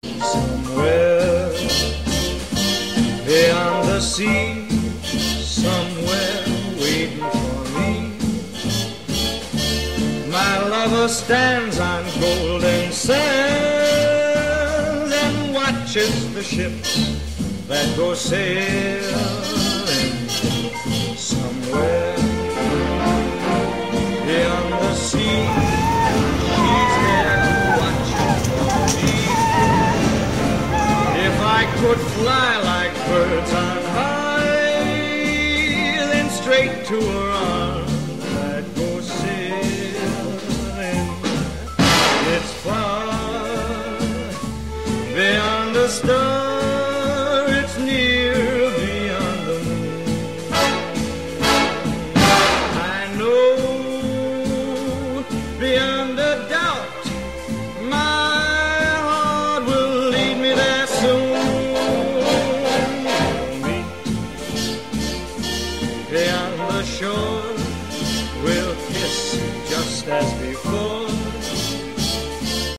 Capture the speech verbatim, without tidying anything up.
Somewhere beyond the sea, somewhere waiting for me, my lover stands on golden sands and watches the ships that go sailing. Somewhere beyond the sea, she's there watching for me. If I could fly like birds on high, then straight to her arms I'd go sailing. It's far beyond the star, it's near beyond the moon. I know beyond a doubt my heart will lead me there soon. We'll meet beyond the shore, we'll kiss